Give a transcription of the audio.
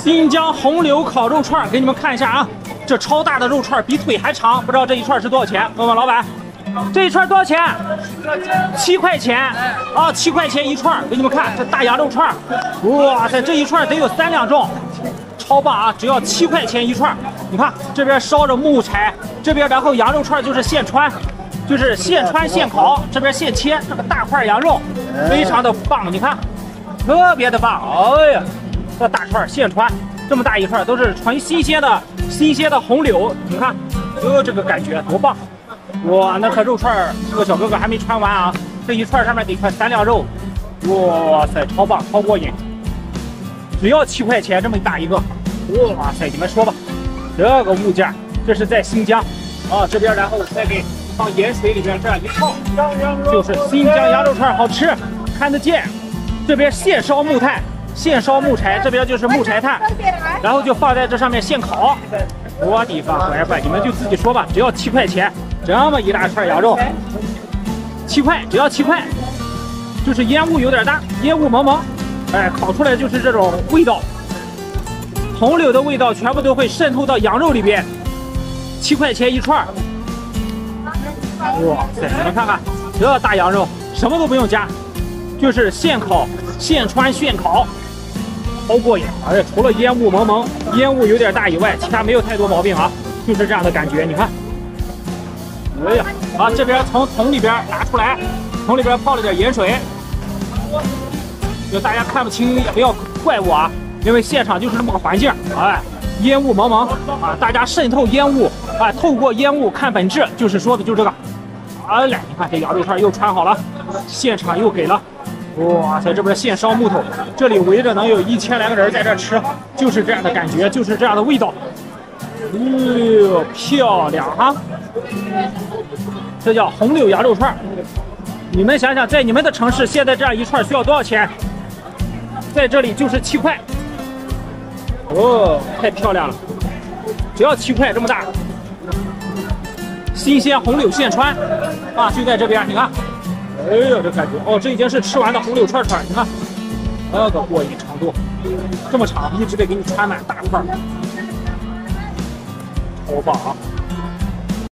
新疆红柳烤肉串，给你们看一下啊，这超大的肉串比腿还长，不知道这一串是多少钱？问问老板，这一串多少钱？7块钱啊，7块钱一串，给你们看这大羊肉串，哇塞，这一串得有3两重，超棒啊！只要7块钱一串。你看这边烧着木柴，这边然后羊肉串就是现穿，就是现穿现烤，这边现切，这个大块羊肉非常的棒，你看，特别的棒，哎呀！这大串现穿，这么大一串都是纯新鲜的红柳，你看，这个感觉多棒！哇，那颗肉串，这个小哥哥还没穿完啊，这一串上面得快3两肉，哇塞，超棒，超过瘾！只要7块钱这么大一个，哇塞，你们说吧，这个物价，这是在新疆啊，这边然后再给放盐水里边这样一泡，就是新疆羊肉串好吃，看得见，这边现烧木炭。现烧木柴，这边就是木柴炭，然后就放在这上面现烤。我的妈，乖乖，你们就自己说吧，只要7块钱，这么一大串羊肉，7块，只要7块，就是烟雾有点大，烟雾蒙蒙，哎，烤出来就是这种味道，红柳的味道全部都会渗透到羊肉里边。7块钱一串，哇塞，你们看看这大羊肉，什么都不用加，就是现烤、现穿、现烤。超过瘾！哎呀，除了烟雾蒙蒙，烟雾有点大以外，其他没有太多毛病啊，就是这样的感觉。你看，哎呀，啊，这边从桶里边拿出来，桶里边泡了点盐水，就大家看不清也不要怪我啊，因为现场就是这么个环境。哎，烟雾蒙蒙啊，大家渗透烟雾，哎，透过烟雾看本质，就是说的就这个。哎呀，你看这羊肉串又穿好了，现场又给了。哇塞，这边现烧木头，这里围着能有1000来个人在这吃，就是这样的感觉，就是这样的味道。哎呦，漂亮哈！这叫红柳羊肉串。你们想想，在你们的城市，现在这样一串需要多少钱？在这里就是7块。哦，太漂亮了，只要7块这么大。新鲜红柳现穿啊，就在这边，你看。哎呦，这感觉哦，这已经是吃完的红柳串串，你看，那个过瘾程度，这么长，一直得给你穿满大块，超棒啊！